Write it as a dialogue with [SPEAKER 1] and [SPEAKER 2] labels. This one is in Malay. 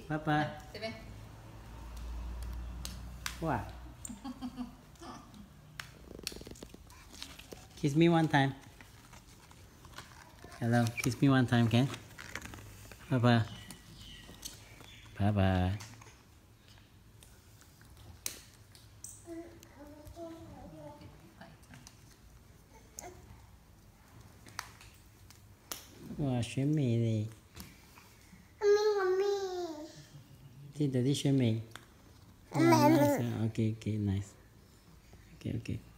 [SPEAKER 1] 爸爸。
[SPEAKER 2] 这边。
[SPEAKER 1] 哇。Kiss me one time. Hello, kiss me one time, can? Papa. Papa. Wow, 选美嘞！记得的选美。Wow, nice. Okay, okay, nice. Okay, okay.